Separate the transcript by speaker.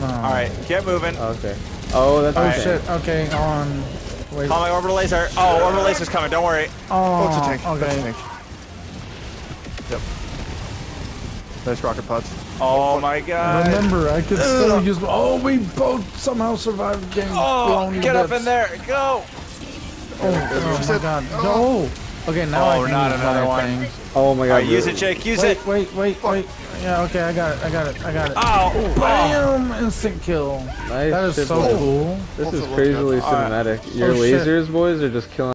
Speaker 1: No.
Speaker 2: Alright, get moving.
Speaker 3: Okay. Oh, that's
Speaker 1: Oh
Speaker 3: okay.
Speaker 1: shit. Okay, on. Wait.
Speaker 2: Call my orbital laser. Oh, orbital laser's coming. Don't worry.
Speaker 1: Oh,
Speaker 4: it's a tank.
Speaker 1: okay.
Speaker 4: That's a tank. Yep. Nice rocket pods.
Speaker 2: Oh my god.
Speaker 1: Remember, I could still use. Oh, we both somehow survived getting blown to
Speaker 2: Get up
Speaker 1: bits.
Speaker 2: in there. Go.
Speaker 1: Oh my god. No. Okay, now I
Speaker 2: Oh,
Speaker 1: can
Speaker 2: not
Speaker 1: use
Speaker 2: another
Speaker 1: my
Speaker 2: one.
Speaker 1: things.
Speaker 3: Oh my god.
Speaker 2: Alright, use it, Jake. Use it.
Speaker 1: Wait. Yeah, okay, I got it.
Speaker 2: Oh.
Speaker 1: Bam! Instant kill.
Speaker 3: Nice
Speaker 1: That is
Speaker 3: shit,
Speaker 1: so
Speaker 3: boys.
Speaker 1: cool.
Speaker 3: This is
Speaker 4: Also,
Speaker 3: crazily
Speaker 4: look at
Speaker 3: cinematic. Your
Speaker 1: Oh, shit.
Speaker 3: lasers, boys, are just killing.